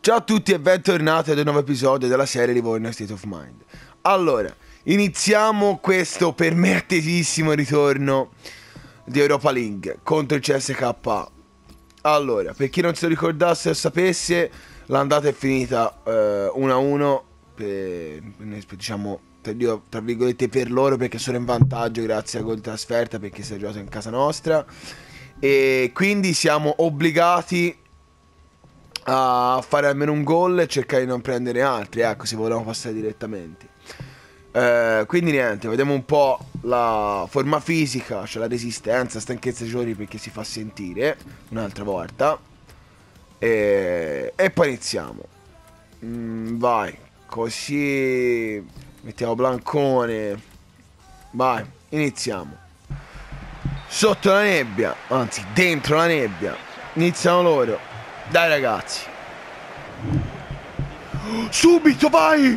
Ciao a tutti e bentornati ad un nuovo episodio della serie Reborn State of Mind. Allora, iniziamo questo per me attesissimo ritorno di Europa League contro il CSKA. Allora, per chi non se lo ricordasse o sapesse, l'andata è finita 1-1 diciamo tra virgolette per loro, perché sono in vantaggio grazie al gol di trasferta, perché si è giocato in casa nostra e quindi siamo obbligati a fare almeno un gol e cercare di non prendere altri, ecco, se volevamo passare direttamente. Quindi niente, vediamo un po' la forma fisica, cioè la resistenza, stanchezza dei giocatori, perché si fa sentire un'altra volta. E poi iniziamo. Vai, così mettiamo blancone. Vai, iniziamo. Sotto la nebbia, anzi dentro la nebbia. Iniziamo loro. Dai ragazzi. Subito vai.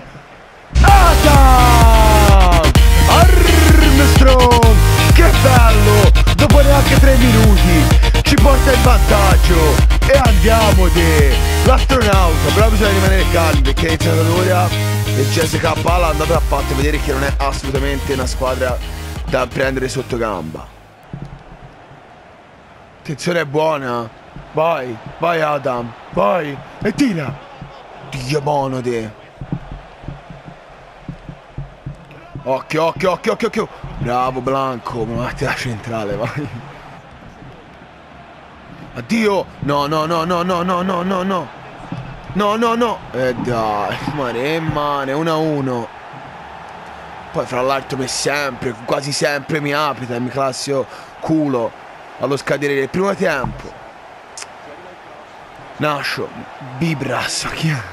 Adam Armstrong. Che bello. Dopo neanche 3 minuti ci porta in vantaggio. E andiamo l'astronauta. Però bisogna rimanere calmi, perché è iniziata l'ora. Il CSKA l'ha andato e ha fatto vedere che non è assolutamente una squadra da prendere sotto gamba. Attenzione, è buona. Vai, vai Adam, vai, e tira. Dio buono te. Occhio, occhio, occhio, occhio, occhio. Bravo Blanco, ma metti la centrale, vai. Addio. No, no, no, no, no, no, no, no, no. No, no, no. Dai, mane, 1-1. Poi fra l'altro quasi sempre mi apita il mio classico culo allo scadere del primo tempo. Nascio, Bibras, chi è?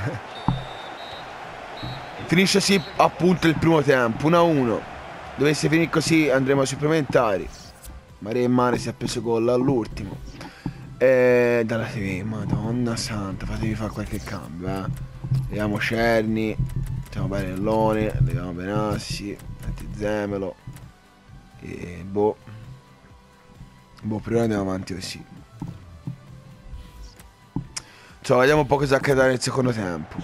Finisce sì appunto il primo tempo, 1-1. Dovesse finire così andremo ai supplementari. Mane si è preso gol all'ultimo. Dalla TV, madonna santa, fatevi fare qualche cambio, Vediamo Cerni, mettiamo Barellone, vediamo Benassi, Zemelo. E prima andiamo avanti così. Cioè, vediamo un po' cosa accadrà nel secondo tempo.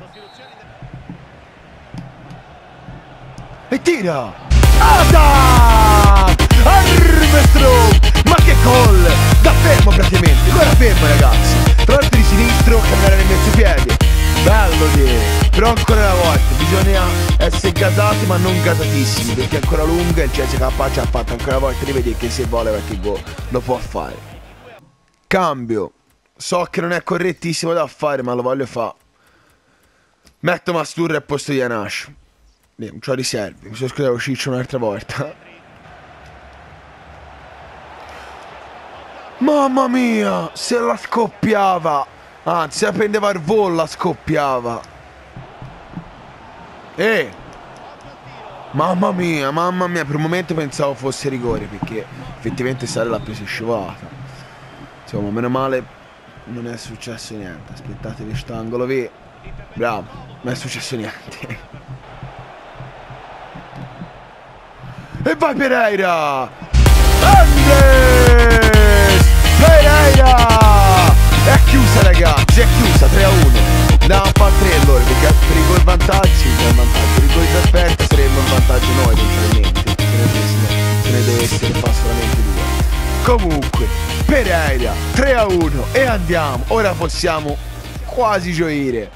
E tira! Adam Armstrong! Ma che gol! Da fermo praticamente, ancora fermo ragazzi. Tra l'altro di sinistro, cambiare nel mezzo piede. Bello però ancora una volta bisogna essere gasati ma non gasatissimi, perché è ancora lunga. Il CSKA ci ha fatto ancora una volta rivedere che se vuole qualche gol lo può fare. Cambio. So che non è correttissimo da fare, ma lo voglio fare. Metto Masturra al posto di Anash. Non c'ho riserve. Mi sono scusato Ciccio un'altra volta. Mamma mia, se la scoppiava. Anzi, se la prendeva al volo la scoppiava. Mamma mia, per un momento pensavo fosse rigore, perché effettivamente Sale l'ha preso scivolata. Insomma, meno male non è successo niente. Aspettate quest'angolo qui. Bravo, non è successo niente. E vai Pereira! Andes! Pereira! È chiusa ragazzi, è chiusa, 3-1. Andiamo a fare 3 allora, perché per i gol vantaggi siamo in vantaggio. Per i gol di trasferta saremmo in vantaggio noi eventualmente. Se ne deve essere fa solamente 2. Comunque, Pereira 3-1 e andiamo. Ora possiamo quasi gioire.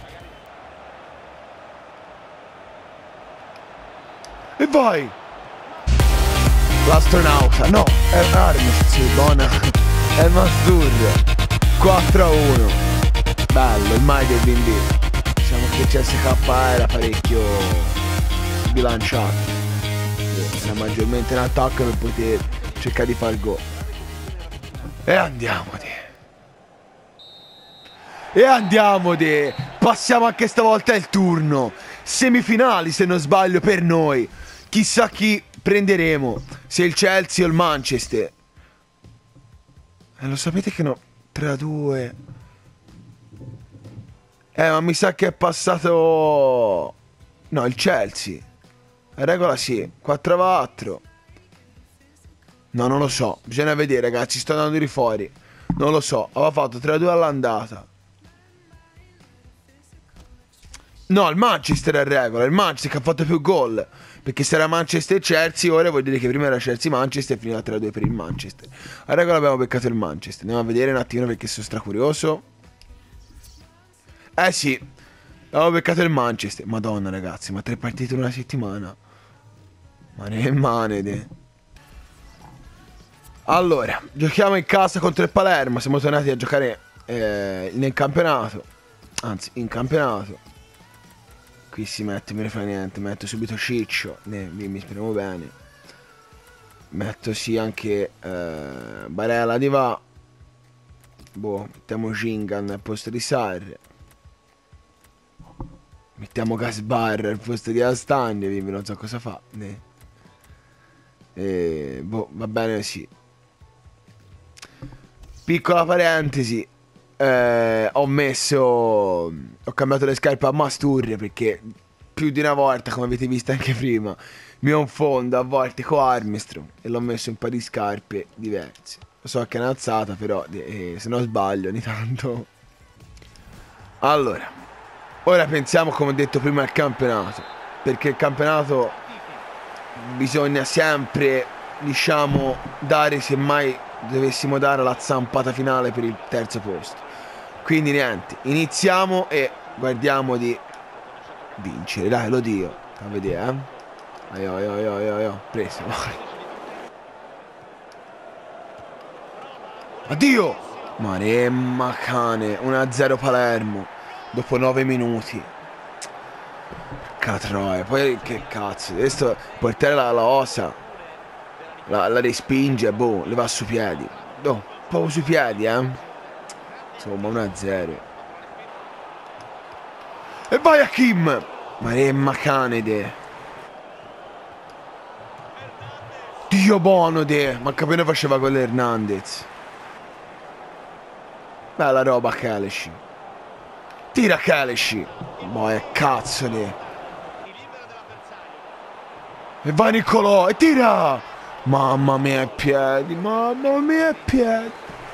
E vai! L'astronauta, no, è Armis, sì, buona. È Masturra. 4-1. Bello, il Mighty Bindi. Diciamo che CSKA era parecchio bilanciato. Era maggiormente in attacco per poter cercare di fare il gol. E andiamo passiamo anche stavolta il turno. Semifinali se non sbaglio per noi. Chissà chi prenderemo, se il Chelsea o il Manchester. Lo sapete che no, 3-2. Ma mi sa che è passato. No, il Chelsea. La regola sì, 4-4. No, non lo so, bisogna vedere ragazzi, sto andando di fuori. Non lo so, aveva fatto 3-2 all'andata. No, il Manchester è regola, il Manchester che ha fatto più gol. Perché se era Manchester e Chelsea, ora vuol dire che prima era Chelsea-Manchester e finiva 3-2 per il Manchester. A regola abbiamo beccato il Manchester. Andiamo a vedere un attimo perché sono stracurioso. Eh sì, abbiamo beccato il Manchester. Madonna ragazzi, ma 3 partite in una settimana. Ma ne manede. Allora, giochiamo in casa contro il Palermo. Siamo tornati a giocare nel campionato. Anzi, in campionato. Qui si mette, me ne fa niente. Metto subito Ciccio. Mi speriamo bene. Metto sì anche Barella di va. Boh, mettiamo Gingan al posto di Sarri. Mettiamo Gasbar al posto di Astagni. Non so cosa fa. Boh, va bene sì. Piccola parentesi. Ho cambiato le scarpe a Masturria perché più di una volta, come avete visto anche prima, mi confondo a volte con Armstrong e l'ho messo un paio di scarpe diverse. Lo so che è un'alzata, però se non sbaglio ogni tanto. Allora, ora pensiamo, come ho detto prima, al campionato, perché il campionato bisogna sempre, diciamo, dare, semmai dovessimo dare la zampata finale per il terzo posto. Quindi niente, iniziamo e guardiamo di vincere, dai, lo dico. A vedere, preso, vai. Addio! Maremma cane, 1-0 Palermo, dopo 9 minuti. Catroia, poi che cazzo, questo il portiere la osa, la respinge, boh, le va sui piedi. No, proprio sui piedi, Insomma, 1-0. E vai a Kim! Maremma canede. Dio buono de. Ma appena faceva con l'Hernandez. Bella roba Kelechi. Tira Kelechi. Boh, cazzo de. E vai Niccolò. E tira. Mamma mia i piedi. Mamma mia i piedi.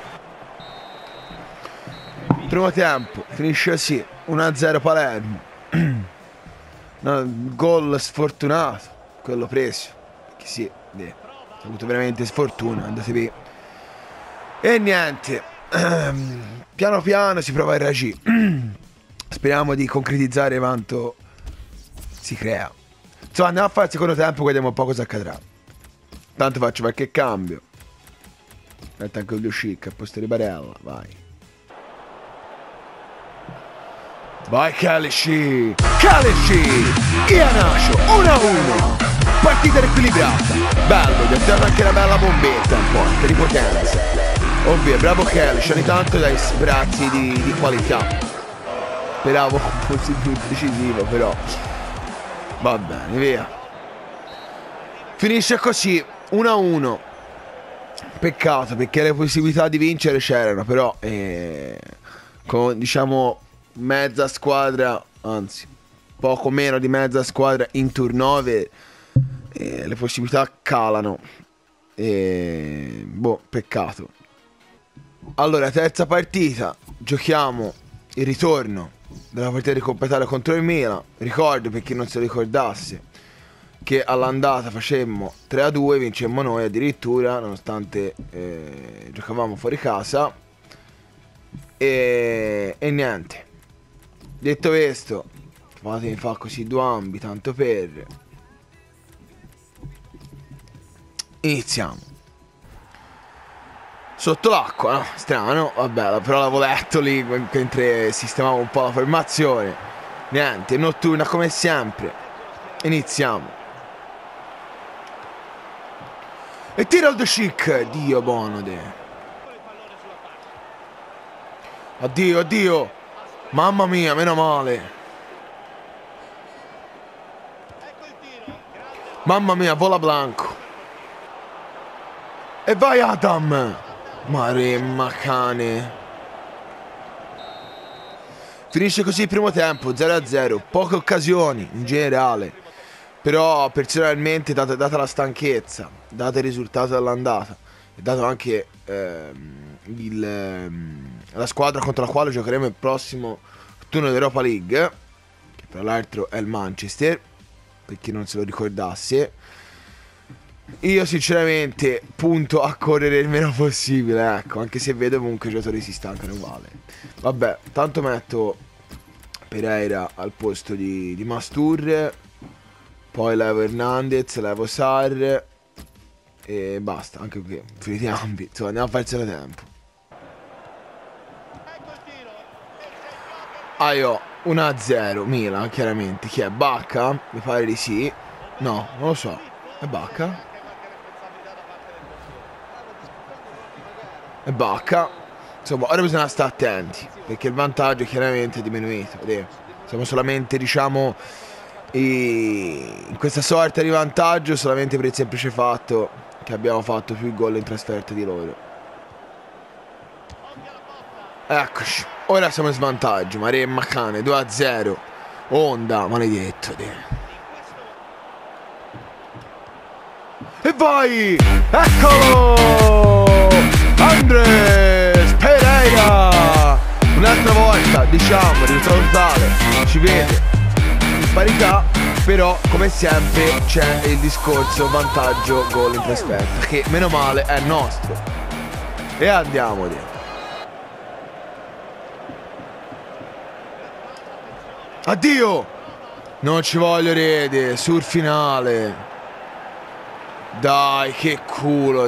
Primo tempo, finisce così, 1-0 Palermo. No, gol sfortunato, quello preso. Perché sì, ho avuto veramente sfortuna, andate via. E niente, piano piano si prova a reagire. Speriamo di concretizzare quanto si crea. Insomma, andiamo a fare il secondo tempo, vediamo un po' cosa accadrà. Tanto faccio qualche cambio. Metto anche Olio Chic a posto di Barella, vai. Vai Kelechi! Kelechi! Iheanacho 1-1! Partita equilibrata! Bello, gli atterra anche una bella bombetta un po', di potenza. Ovvio, bravo Kelechi, ogni tanto dai sprazzi di qualità. Speravo fosse più decisivo, però. Va bene, via. Finisce così, 1-1. Peccato, perché le possibilità di vincere c'erano, però diciamo mezza squadra, anzi poco meno di mezza squadra in turnover, le possibilità calano. Boh, peccato. Allora, terza partita, giochiamo il ritorno della partita di Coppa Italia contro il Milan. Ricordo, per chi non se lo ricordasse, che all'andata facemmo 3-2, vincemmo noi addirittura, nonostante giocavamo fuori casa. E niente. Detto questo, fatemi fare così due ambi, tanto per. Iniziamo. Sotto l'acqua, no? Strano, vabbè, però l'avevo letto lì mentre sistemavo un po' la formazione. Niente, notturna come sempre. Iniziamo. E tira il Chic, Dio buono de. Addio, addio. Mamma mia, meno male. Mamma mia, vola Blanco. E vai Adam. Maremma cane. Finisce così il primo tempo, 0-0. Poche occasioni in generale. Però personalmente, data la stanchezza, dato il risultato dell'andata e dato anche la squadra contro la quale giocheremo il prossimo turno d'Europa League, che tra l'altro è il Manchester, per chi non se lo ricordasse. Io sinceramente punto a correre il meno possibile, ecco, anche se vedo comunque i giocatori si stancano uguale. Vabbè, tanto metto Pereira al posto di Mastur, poi levo Hernandez, levo Sarr e basta, anche qui, finiti ambi, insomma andiamo a farcela tempo. Io 1-0 Milan, chiaramente. Chi è? Bacca? Mi pare di sì. No, non lo so. È Bacca? È Bacca. Insomma, ora bisogna stare attenti, perché il vantaggio chiaramente è diminuito. Siamo solamente, diciamo, in questa sorta di vantaggio solamente per il semplice fatto che abbiamo fatto più gol in trasferta di loro. Eccoci. Ora siamo in svantaggio. Maremma cane, 2-0. Onda, maledetto. E vai! Eccolo! Andres Pereira! Un'altra volta, diciamo, risultato totale. Ci vede. In parità, però, come sempre, c'è il discorso vantaggio gol in trasferta, che meno male è nostro. E andiamo dentro. Addio! Non ci voglio rete, sul finale. Dai, che culo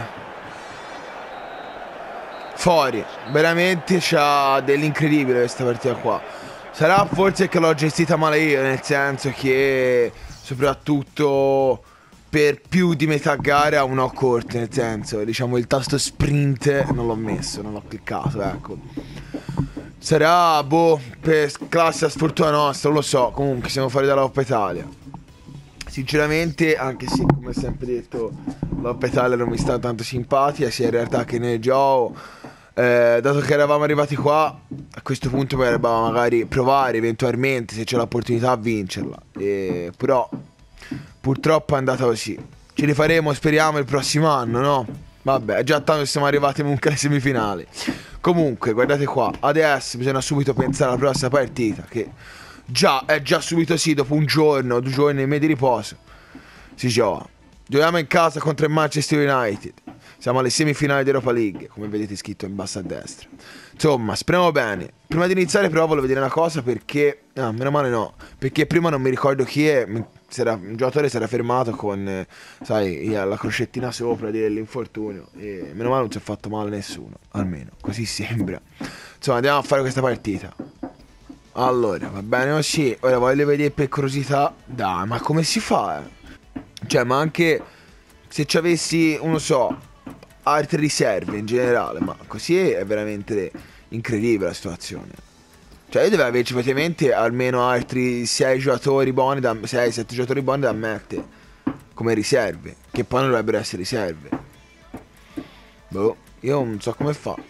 fuori. Veramente c'ha dell'incredibile questa partita qua. Sarà forse che l'ho gestita male io, nel senso che soprattutto per più di metà gara non ho corte, nel senso, diciamo, il tasto sprint non l'ho messo, non l'ho cliccato, ecco. Sarà, boh, per classe sfortuna nostra, non lo so. Comunque siamo fuori dalla Coppa Italia. Sinceramente, anche se come ho sempre detto la Coppa Italia non mi sta tanto simpatica, sia in realtà che nel gioco, dato che eravamo arrivati qua, a questo punto potrebbe magari provare eventualmente, se c'è l'opportunità, a vincerla. Però purtroppo è andata così. Ce li faremo, speriamo, il prossimo anno, no? Vabbè, già tanto siamo arrivati comunque alle semifinali. Comunque, guardate qua, adesso bisogna subito pensare alla prossima partita, che è già subito sì, dopo un giorno, 2 giorni e mezzo di riposo. Si gioca. Giochiamo in casa contro il Manchester United. Siamo alle semifinali di Europa League, come vedete scritto in basso a destra. Insomma, speriamo bene. Prima di iniziare però volevo vedere una cosa, perché... no, meno male no. Perché prima non mi ricordo chi è. Un giocatore si era fermato con, sai, la crocettina sopra dell'infortunio. E meno male non si è fatto male nessuno. Almeno, così sembra. Insomma, andiamo a fare questa partita. Allora, va bene così. Ora voglio vedere per curiosità. Dai, ma come si fa? Cioè, ma anche se ci avessi, non so, altre riserve in generale. Ma così è veramente incredibile la situazione. Cioè io dovevo averci praticamente almeno altri 6 giocatori buoni da 6-7 giocatori buoni da mettere come riserve, che poi non dovrebbero essere riserve. Boh, io non so come fa.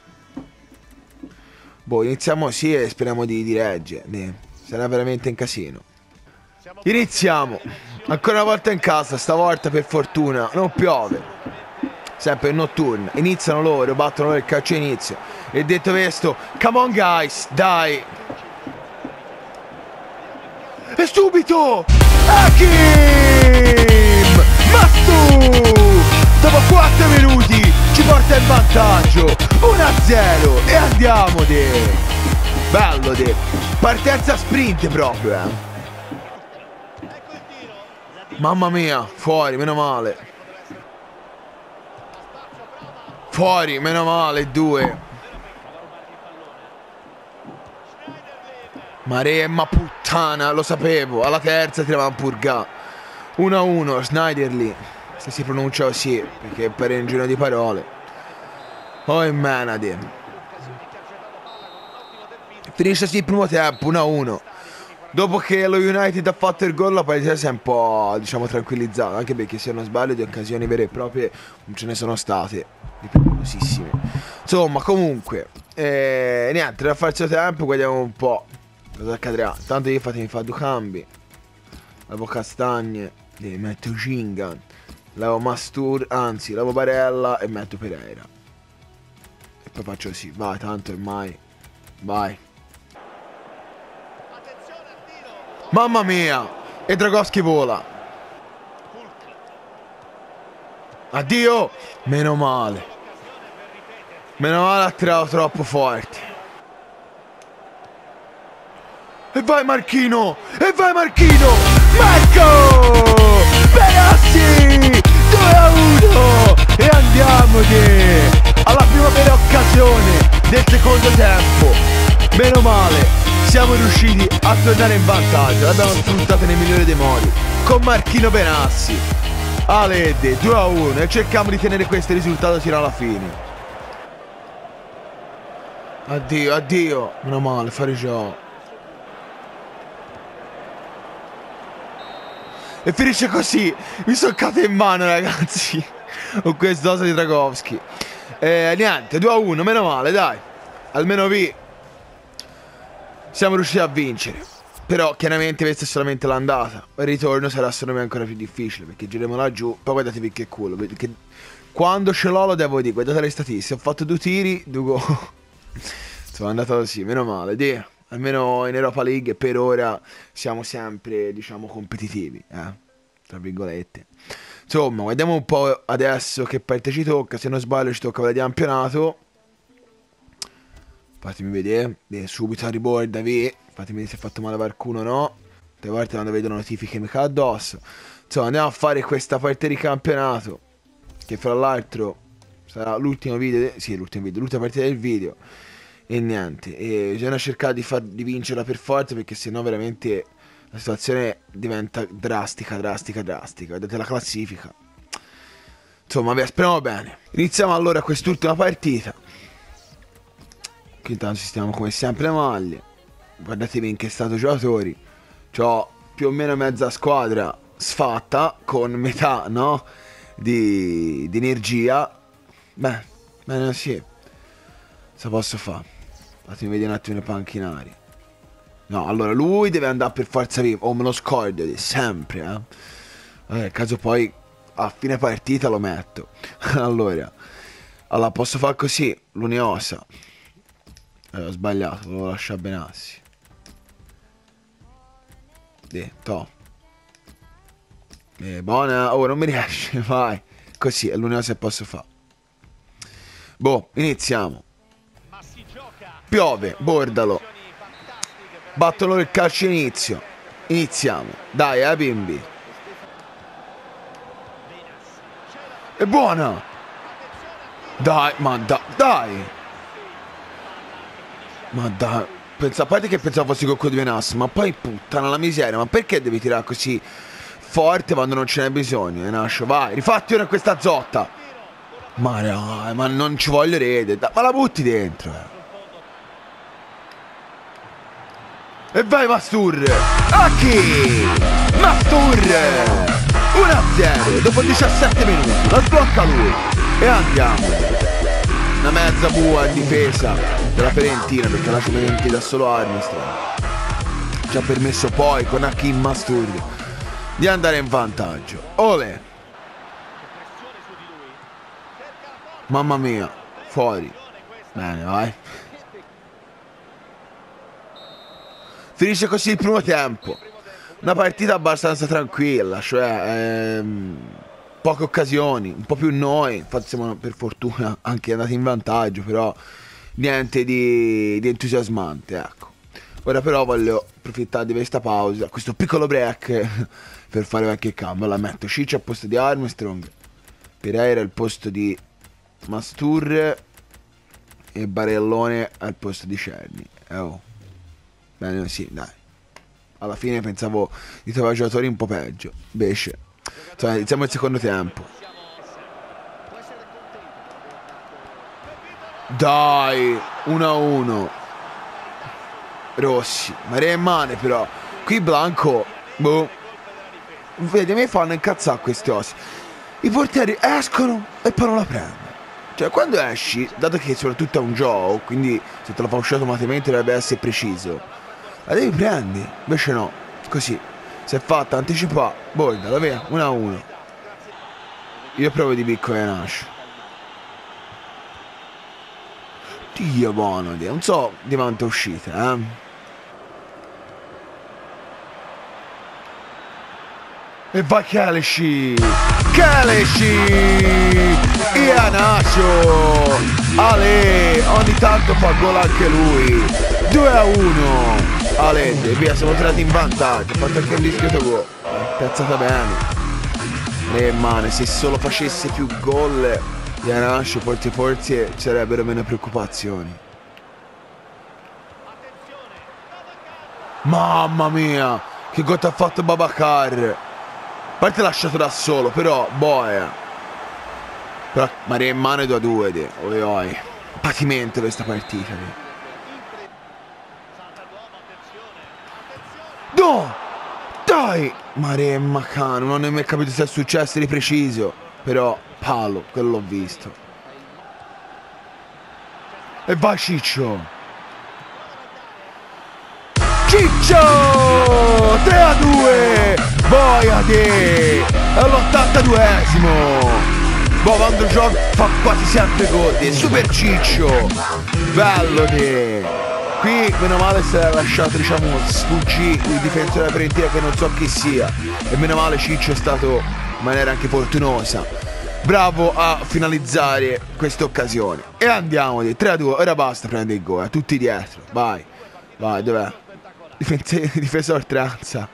Boh, iniziamo sì e speriamo di reggere. Sarà veramente un casino. Iniziamo. Ancora una volta in casa, stavolta per fortuna non piove. Sempre in notturna. Iniziano loro, battono loro il calcio inizio. E detto questo, come on guys, dai. E subito Hakim Mastu, dopo 4 minuti ci porta in vantaggio 1-0. E andiamo bello partenza sprint proprio, Mamma mia, fuori, meno male. Fuori, meno male, 2. Maremma puttana, lo sapevo. Alla terza tiravamo purga. 1-1, Schneiderlin. Se si pronuncia così, perché per un giro di parole. Oh Menade. Finisce così il primo tempo, 1-1. Dopo che lo United ha fatto il gol, la partita si è un po', diciamo, tranquillizzata. Anche perché, se non sbaglio, di occasioni vere e proprie non ce ne sono state. Pericolosissime. Insomma, comunque, niente, da farci tempo, guardiamo un po' cosa accadrà. Tanto io fatemi fare 2 cambi. Levo Castagne, metto Gingan, levo Mastur, anzi levo Barella e metto Pereira. E poi faccio così, vai, tanto ormai. Vai. Mamma mia. E Dragowski vola. Addio. Meno male. Meno male, ha tirato troppo forte. E vai Marchino! E vai Marchino! Marco! Benassi! 2-1! E andiamone! Alla prima vera occasione del secondo tempo. Meno male, siamo riusciti a tornare in vantaggio. L'abbiamo sfruttato nel migliore dei modi. Con Marchino Benassi. Alede, 2-1. E cerchiamo di tenere questo risultato fino alla fine. Addio, addio. Meno male, fare gioco. E finisce così. Mi sono cato in mano, ragazzi. Con quest'osa di Dragowski. Niente, 2-1, meno male, dai. Almeno vi siamo riusciti a vincere. Però chiaramente questa è solamente l'andata. Il ritorno sarà secondo me ancora più difficile, perché gireremo laggiù. Poi guardatevi che culo, perché quando ce l'ho lo devo dire. Guardate le statistiche. Ho fatto 2 tiri, 2 gol. Sono andato così, meno male, dì. Almeno in Europa League per ora siamo sempre, diciamo, competitivi, tra virgolette. Insomma, guardiamo un po' adesso che parte ci tocca. Se non sbaglio ci tocca quella di campionato. Fatemi vedere. Subito a riborda, fatemi vedere se ho fatto male qualcuno o no. Tutte le volte quando vedo notifiche mi cade addosso. Insomma, andiamo a fare questa partita di campionato, che fra l'altro sarà l'ultimo video. Sì, l'ultima partita del video. E niente, bisogna cercare di vincerla per forza, perché sennò veramente la situazione diventa drastica. Vedete la classifica. Insomma, speriamo bene. Iniziamo allora quest'ultima partita. Qui intanto sistemiamo come sempre le maglie. Guardatevi in che stato giocatori. C'ho più o meno mezza squadra sfatta, con metà, no? Di energia. Bene sì. Cosa posso fare? Fatemi vedere un attimo i panchinari. No, allora lui deve andare per forza via. O me lo scordo sempre, Nel caso poi a fine partita lo metto. Allora posso fare così. L'Uniosa. Ho sbagliato, volevo lasciare Benassi. Buona. Oh, non mi riesce, vai. Così è l'Uniosa che posso fare. Boh, iniziamo. Piove, bordalo. Battono il calcio inizio. Iniziamo. Dai, bimbi. È buona. Dai, dai. Ma dai. A parte che pensavo fossi Cocco di Benassi, ma poi puttana la miseria. Ma perché devi tirare così forte quando non ce n'è bisogno? Nascio, vai, rifatti ora questa zotta. Ma no, ma non ci voglio rete. Ma la butti dentro, E vai Mastur! A chi? Mastur! 1-0 dopo 17 minuti. La sblocca lui. E andiamo. Una mezza bua in difesa della Fiorentina, perché lascia veramente da solo Armstrong. Ci ha permesso poi con Hakim Mastur di andare in vantaggio. Ole! Mamma mia, fuori. Bene, vai. Finisce così il primo tempo. Una partita abbastanza tranquilla, cioè poche occasioni, un po' più noi. Infatti siamo per fortuna anche andati in vantaggio, però niente di entusiasmante, ecco. Ora però voglio approfittare di questa pausa, questo piccolo break, per fare qualche cambio. La metto Ciccia al posto di Armstrong, Pereira al posto di Mastur e Barellone al posto di Cerni. Bene, sì, dai. Alla fine pensavo di trovare giocatori un po' peggio. Invece, insomma, iniziamo il secondo tempo. Dai, 1-1. Rossi, Maria in mano però. Qui Blanco, boh. Vedi, a me fanno incazzare questi osi. I portieri escono e poi non la prendono. Cioè, quando esci, dato che soprattutto è un gioco, quindi se te lo fa uscire automaticamente dovrebbe essere preciso, la devi prendi, invece no, così, si è fatta anticipare, bordala via, 1-1. Io provo di picco e nasce. Dio buono, non so di quante uscite, E va Kelechi! Iheanacho! Ale! Ogni tanto fa gol anche lui! 2-1! Ale, via, siamo tirati in vantaggio. Ha fatto anche un discreto gol. Piazzata bene. Mane, se solo facesse più gol Iheanacho, forse ci sarebbero meno preoccupazioni. Mamma mia! Che gol ha fatto Babacar! A parte lasciato da solo, però, boia. Però, Maria in mano 2-2, oi oi. Patimento questa partita. No! Dai! Maria in Macano, non ho mai capito se è successo di preciso. Però, palo, quello l'ho visto. E vai Ciccio! Ciccio! 3-2! Boia te! All'82esimo! Boh, quando gioca fa quasi sempre gol te! Super Ciccio! Bello te! Qui meno male se l'ha lasciato, diciamo, sfuggì il difensore della Fiorentina che non so chi sia. E meno male Ciccio è stato in maniera anche fortunosa. Bravo a finalizzare questa occasione. E andiamo di 3-2, ora basta prendere il gol, tutti dietro. Vai, vai, dov'è? Difesa oltranza.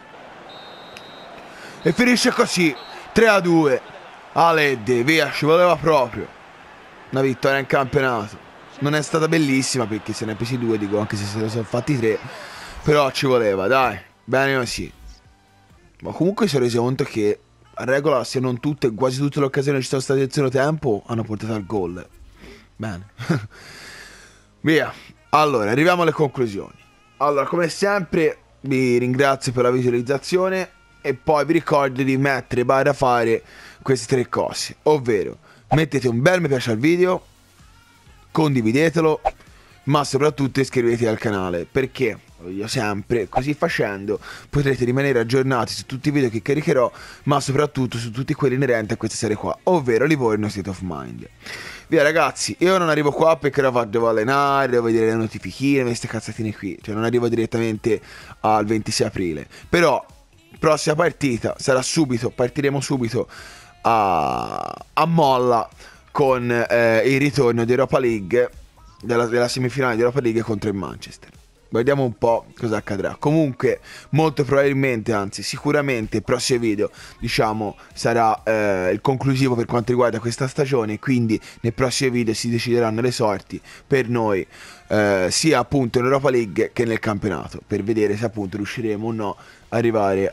E finisce così 3-2. Alede, via, ci voleva proprio una vittoria in campionato. Non è stata bellissima perché se ne è presi 2, dico, anche se se ne sono fatti 3. Però ci voleva, dai, bene così. Ma comunque si è reso conto che a regola, se non tutte, quasi tutte le occasioni che ci sono state nel secondo tempo hanno portato al gol. Bene. Via. Allora, arriviamo alle conclusioni. Allora, come sempre, vi ringrazio per la visualizzazione e poi vi ricordo di mettere da fare queste 3 cose, ovvero mettete un bel mi piace al video, condividetelo, ma soprattutto iscrivetevi al canale, perché io sempre, così facendo, potrete rimanere aggiornati su tutti i video che caricherò, ma soprattutto su tutti quelli inerenti a questa serie qua, ovvero Livorno State of Mind. Via ragazzi, io non arrivo qua perché devo allenare, devo vedere le notifichine, queste cazzatine qui, cioè non arrivo direttamente al 26 aprile, però prossima partita sarà subito, partiremo subito a molla con il ritorno di Europa League, della semifinale di Europa League contro il Manchester. Guardiamo un po' cosa accadrà. Comunque molto probabilmente, anzi sicuramente il prossimo video, diciamo, sarà il conclusivo per quanto riguarda questa stagione. Quindi nel prossimo video si decideranno le sorti per noi, sia appunto in Europa League che nel campionato, per vedere se appunto riusciremo o no a arrivare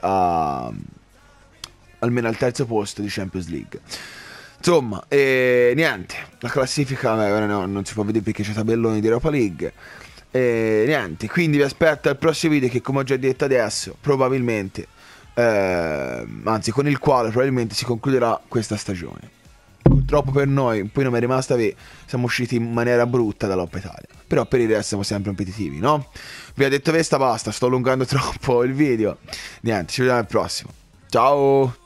almeno al terzo posto di Champions League. Insomma, niente, la classifica ora no, non si può vedere perché c'è tabellone di Europa League. Niente, quindi vi aspetto al prossimo video che, come ho già detto adesso, probabilmente, anzi con il quale probabilmente si concluderà questa stagione. Purtroppo per noi, poi non mi è rimasta, siamo usciti in maniera brutta dall'Oppa Italia, però per il resto siamo sempre competitivi, no? Vi ho detto questa, basta, sto allungando troppo il video. Niente, ci vediamo al prossimo. Ciao!